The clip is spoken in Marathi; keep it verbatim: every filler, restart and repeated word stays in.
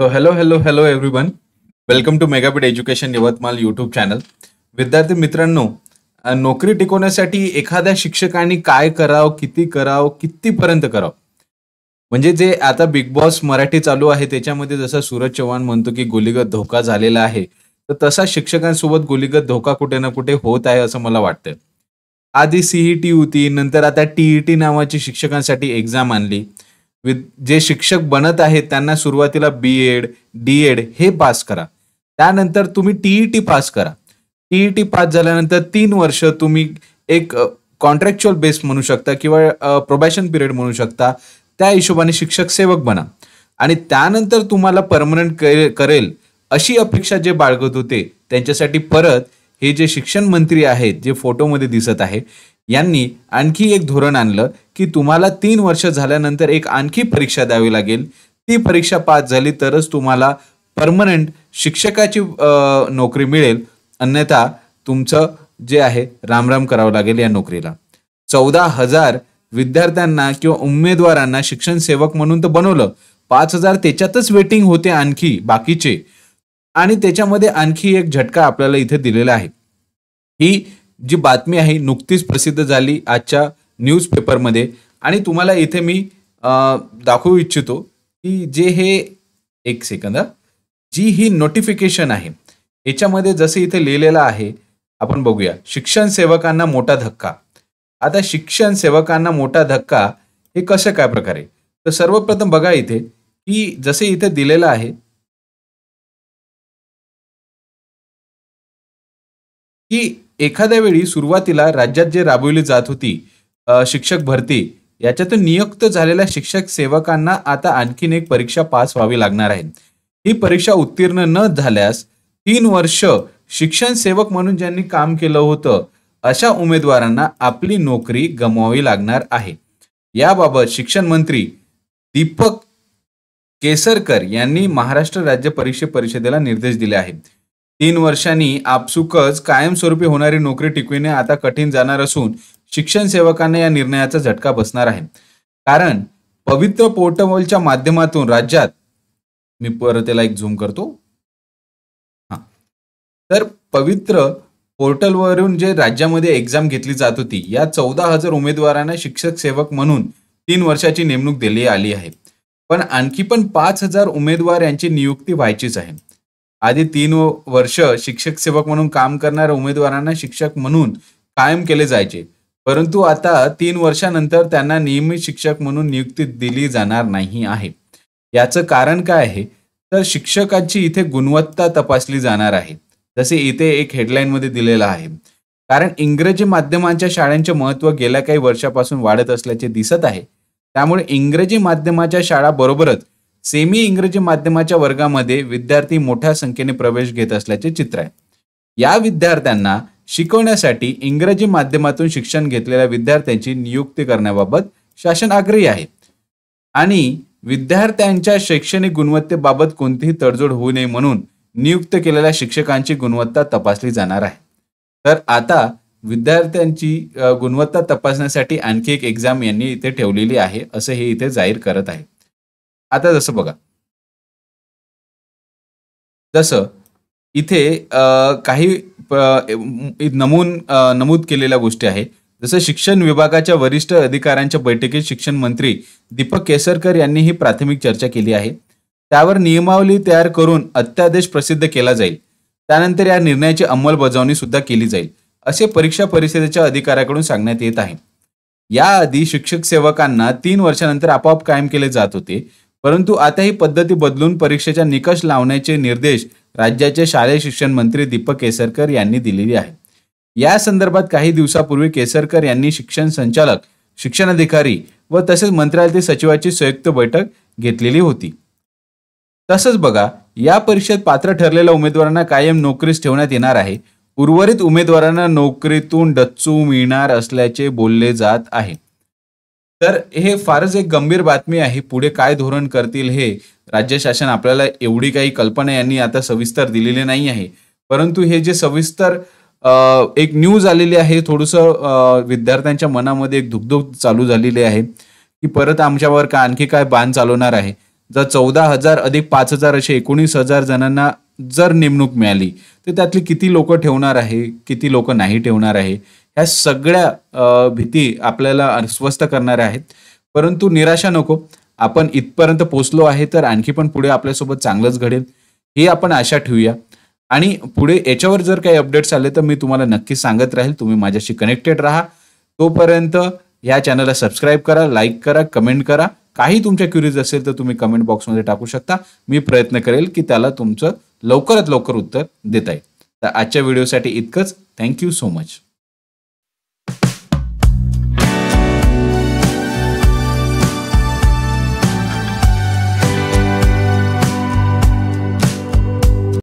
So hello, hello, hello everyone. Welcome to Megabit education Yavatmal YouTube channel. विद्यार्थी मित्रांनो, अ, नोकरी टिकवण्यासाठी एखाद्या शिक्षकांनी काय करावं, किती करावं, कितीपर्यंत करावं? म्हणजे जे आता बिग बॉस मराठी चालू आहे त्याच्यामध्ये जसं सूरज चव्हाण म्हणतो की गोलीगत धोका झालेला आहे. तर तसा शिक्षकांसोबत गोलीगत धोका कुठे ना कुठे होत आहे असं मला वाटतंय. आधी सी होती, नंतर आता टी नावाची शिक्षकांसाठी एक्झाम आणली. विद जे शिक्षक बनत आहेत त्यांना सुरुवातीला बी-एड, डी-एड हे पास करा. त्यानंतर तुम्ही टी-ई-टी पास करा. टी-ई-टी पास झाल्यानंतर तीन वर्ष तुम्ही एक कॉन्ट्रॅक्च्युअल बेस म्हणू शकता किंवा प्रोबेशन पिरियड म्हणू शकता. त्या हिशोबाने शिक्षक सेवक बना आणि त्यानंतर तुम्हाला परमनंट करेल अशी अपेक्षा जे बाळगत होते त्यांच्यासाठी परत हे जे शिक्षण मंत्री आहेत जे फोटोमध्ये दिसत आहे यांनी आणखी एक धोरण आणलं की तुम्हाला तीन वर्ष झाल्यानंतर एक आणखी परीक्षा द्यावी लागेल. ती परीक्षा पास झाली तरच तुम्हाला परमनंट शिक्षकाची नोकरी मिळेल, अन्यथा तुमचं जे आहे रामराम करावं लागेल या नोकरीला. चौदा हजार विद्यार्थ्यांना किंवा उमेदवारांना शिक्षण सेवक म्हणून तर बनवलं, पाच हजार त्याच्यातच वेटिंग होते आणखी बाकीचे. आणि त्याच्यामध्ये आणखी एक झटका आपल्याला इथे दिलेला आहे. ही जी बातमी आहे नुकतीच प्रसिद्ध झाली आजच्या न्यूजपेपरमध्ये आणि तुम्हाला इथे मी दाखवू इच्छितो की जे हे एक सेकंद जी ही नोटिफिकेशन आहे याच्यामध्ये जसं इथे लिहिलेलं आहे आपण बघूया. शिक्षण सेवकांना मोठा धक्का. आता शिक्षण सेवकांना मोठा धक्का हे कसं काय प्रकारे? तर सर्वप्रथम बघा इथे की जसे इथे दिलेलं आहे की एखाद्या वेळी सुरुवातीला राज्यात जे राबवली जात होती शिक्षक भरती याच्यातून नियुक्त झालेल्या शिक्षक सेवकांना आता आणखीन एक परीक्षा पास व्हावी लागणार आहे. ही परीक्षा उत्तीर्ण न झाल्यास तीन वर्ष शिक्षण सेवक म्हणून ज्यांनी काम केलं होतं अशा उमेदवारांना आपली नोकरी गमवावी लागणार आहे. याबाबत शिक्षण मंत्री दीपक केसरकर यांनी महाराष्ट्र राज्य परीक्षा परिषदेला निर्देश दिले आहेत. तीन वर्षांनी आपसुकच कायमस्वरूपी होणारी नोकरी टिकविणे आता कठीण जाणार असून शिक्षण सेवकांना या निर्णयाचा झटका बसणार आहे. कारण पवित्र पोर्टलच्या माध्यमातून राज्यात मी परत त्याला एक झूम करतो. हा तर पवित्र पोर्टलवरून जे राज्यामध्ये एक्झाम घेतली जात होती या चौदा हजार उमेदवारांना शिक्षक सेवक म्हणून तीन वर्षाची नेमणूक दिली आली आहे. पण आणखी पण पाच हजार उमेदवार यांची नियुक्ती व्हायचीच आहे. आधी तीन वर्ष शिक्षक सेवक म्हणून काम करणाऱ्या उमेदवारांना शिक्षक म्हणून कायम केले जायचे, परंतु आता तीन वर्षानंतर त्यांना नियमित शिक्षक म्हणून नियुक्ती दिली जाणार नाही आहे. याचं कारण काय आहे तर शिक्षकांची इथे गुणवत्ता तपासली जाणार आहे, जसे इथे एक हेडलाईनमध्ये दिलेलं आहे. कारण इंग्रजी माध्यमांच्या शाळांचे महत्त्व गेल्या काही वर्षापासून वाढत असल्याचे दिसत आहे. त्यामुळे इंग्रजी माध्यमाच्या शाळा बरोबरच सेमी इंग्रजी माध्यमाच्या वर्गामध्ये विद्यार्थी मोठ्या संख्येने प्रवेश घेत असल्याचे चित्र आहे. या विद्यार्थ्यांना शिकवण्यासाठी इंग्रजी माध्यमातून शिक्षण घेतलेल्या विद्यार्थ्यांची नियुक्ती करण्याबाबत शासन आग्रही आहे आणि विद्यार्थ्यांच्या शैक्षणिक गुणवत्तेबाबत कोणतीही तडजोड होऊ नये म्हणून नियुक्त केलेल्या शिक्षकांची गुणवत्ता तपासली जाणार आहे. तर आता विद्यार्थ्यांची गुणवत्ता तपासण्यासाठी आणखी एक एक्झाम यांनी इथे ठेवलेली आहे असं हे इथे जाहीर करत आहे. आता जसं बघा, जसं इथे काही नमून नमूद केलेल्या गोष्टी आहेत. जसं शिक्षण विभागाच्या वरिष्ठ अधिकाऱ्यांच्या बैठकीत शिक्षण मंत्री दीपक केसरकर यांनी ही प्राथमिक चर्चा केली आहे. त्यावर नियमावली तयार करून अध्यादेश प्रसिद्ध केला जाईल. त्यानंतर या निर्णयाची अंमलबजावणी सुद्धा केली जाईल असे परीक्षा परिषदेच्या अधिकाऱ्याकडून सांगण्यात येत आहे. याआधी शिक्षक सेवकांना तीन वर्षानंतर आपोआप कायम केले जात होते, परंतु आता ही पद्धती बदलून परीक्षेच्या निकष लावण्याचे निर्देश राज्याचे शालेय शिक्षण मंत्री दीपक केसरकर यांनी दिलेले आहेत. या संदर्भात काही दिवसापूर्वी केसरकर यांनी शिक्षण संचालक, शिक्षणाधिकारी व तसेच मंत्रालयातील सचिवाची संयुक्त बैठक घेतलेली होती. तसंच बघा, या परीक्षेत पात्र ठरलेल्या उमेदवारांना कायम नोकरीस ठेवण्यात येणार आहे. उर्वरित उमेदवारांना नोकरीतून डच्चू मिळणार असल्याचे बोलले जात आहे. तर हे फारच एक गंभीर बातमी आहे. पुढे काय धोरण करतील हे राज्य शासन आपल्याला एवढी काही कल्पना यांनी आता सविस्तर दिलेली नाही आहे, परंतु हे जे सविस्तर एक न्यूज आलेली आहे थोडंसं विद्यार्थ्यांच्या मनामध्ये एक धुकधुक चालू झालेली आहे की परत आमच्यावर का आणखी काय बाण चालवणार आहे. जर चौदा हजार अधिक पाच हजार असे एकोणीस हजार जणांना जर नेमणूक मिळाली तर त्यातली किती लोक ठेवणार आहे, किती लोक नाही ठेवणार आहे, ह्या सगळ्या अ, भीती आपल्याला अस्वस्थ करणाऱ्या आहेत. परंतु निराशा नको. आपण इथपर्यंत पोहोचलो आहे तर आणखी पण पुढे आपल्यासोबत चांगलंच घडेल ही आपण आशा ठेवूया. आणि पुढे याच्यावर जर काही अपडेट्स आले तर मी तुम्हाला नक्की सांगत राहील. तुम्ही माझ्याशी कनेक्टेड राहा. तोपर्यंत या चॅनलला सबस्क्राईब करा, लाईक करा, कमेंट करा. काही तुमच्या क्युरीज असेल तर तुम्ही कमेंट बॉक्समध्ये टाकू शकता. मी प्रयत्न करेल की त्याला तुमचं लवकरात लवकर उत्तर देता येईल. तर आजच्या व्हिडिओसाठी इतकंच. Thank you so much.